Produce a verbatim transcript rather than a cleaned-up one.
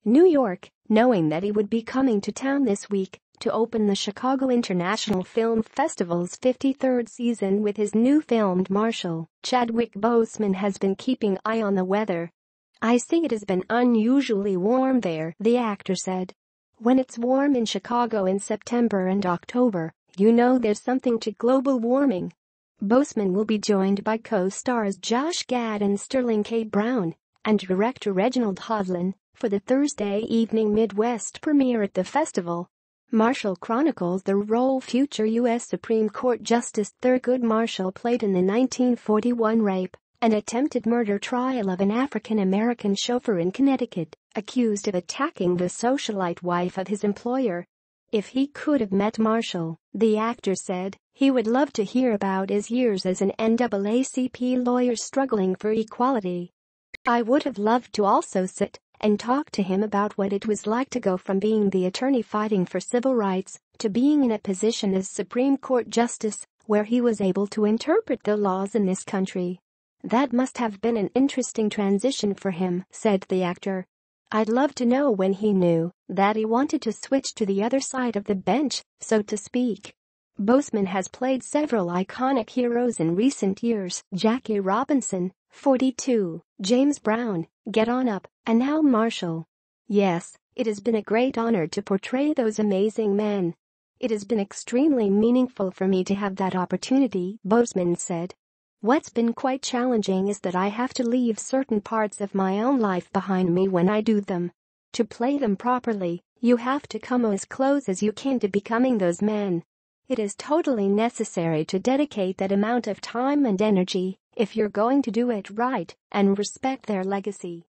New York, knowing that he would be coming to town this week to open the Chicago International Film Festival's fifty-third season with his new film Marshall, Chadwick Boseman has been keeping eye on the weather. "I see it has been unusually warm there," the actor said. "When it's warm in Chicago in September and October, you know there's something to global warming." Boseman will be joined by co-stars Josh Gad and Sterling K. Brown and director Reginald Hudlin for the Thursday evening Midwest premiere at the festival. Marshall chronicles the role future U S Supreme Court Justice Thurgood Marshall played in the nineteen forty-one rape and attempted murder trial of an African-American chauffeur in Connecticut, accused of attacking the socialite wife of his employer. If he could have met Marshall, the actor said, he would love to hear about his years as an N double A C P lawyer struggling for equality. "I would have loved to also sit and talk to him about what it was like to go from being the attorney fighting for civil rights to being in a position as Supreme Court Justice, where he was able to interpret the laws in this country. That must have been an interesting transition for him," said the actor. "I'd love to know when he knew that he wanted to switch to the other side of the bench, so to speak." Boseman has played several iconic heroes in recent years: Jackie Robinson, forty-two, James Brown, Get On Up, and now Marshall. "Yes, it has been a great honor to portray those amazing men. It has been extremely meaningful for me to have that opportunity," Boseman said. "What's been quite challenging is that I have to leave certain parts of my own life behind me when I do them. To play them properly, you have to come as close as you can to becoming those men. It is totally necessary to dedicate that amount of time and energy if you're going to do it right and respect their legacy."